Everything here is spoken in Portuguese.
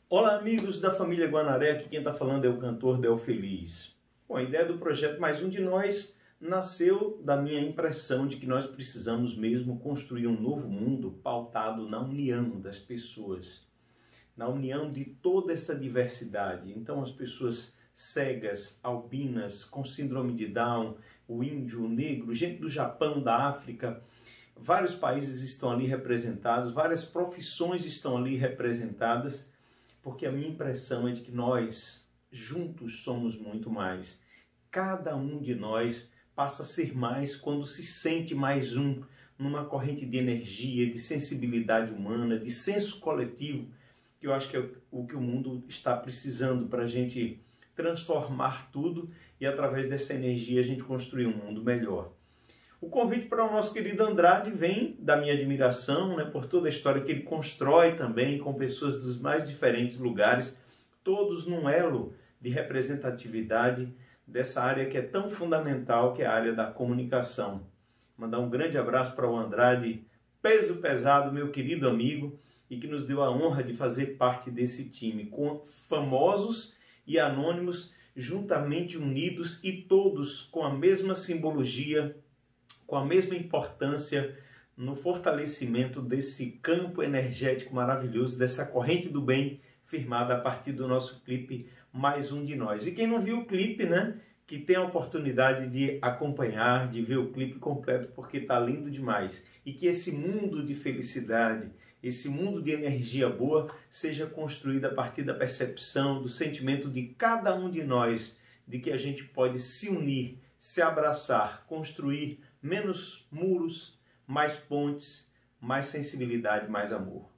Olá, amigos da família Guanaré, aqui quem está falando é o cantor Del Feliz. Bom, a ideia do projeto Mais Um de Nós nasceu da minha impressão de que nós precisamos mesmo construir um novo mundo pautado na união das pessoas, na união de toda essa diversidade. Então as pessoas cegas, albinas, com síndrome de Down, o índio, o negro, gente do Japão, da África, vários países estão ali representados, várias profissões estão ali representadas, porque a minha impressão é de que nós, juntos, somos muito mais. Cada um de nós passa a ser mais quando se sente mais um, numa corrente de energia, de sensibilidade humana, de senso coletivo, que eu acho que é o que o mundo está precisando para a gente transformar tudo e, através dessa energia, a gente construir um mundo melhor. O convite para o nosso querido Andrade vem da minha admiração, por toda a história que ele constrói também com pessoas dos mais diferentes lugares, todos num elo de representatividade dessa área que é tão fundamental, que é a área da comunicação. Mandar um grande abraço para o Andrade, peso pesado, meu querido amigo, e que nos deu a honra de fazer parte desse time, com famosos e anônimos juntamente unidos e todos com a mesma simbologia, com a mesma importância no fortalecimento desse campo energético maravilhoso, dessa corrente do bem firmada a partir do nosso clipe Mais Um de Nós. E quem não viu o clipe, que tem a oportunidade de acompanhar, de ver o clipe completo, porque está lindo demais. E que esse mundo de felicidade, esse mundo de energia boa, seja construído a partir da percepção, do sentimento de cada um de nós, de que a gente pode se unir, se abraçar, construir menos muros, mais pontes, mais sensibilidade, mais amor.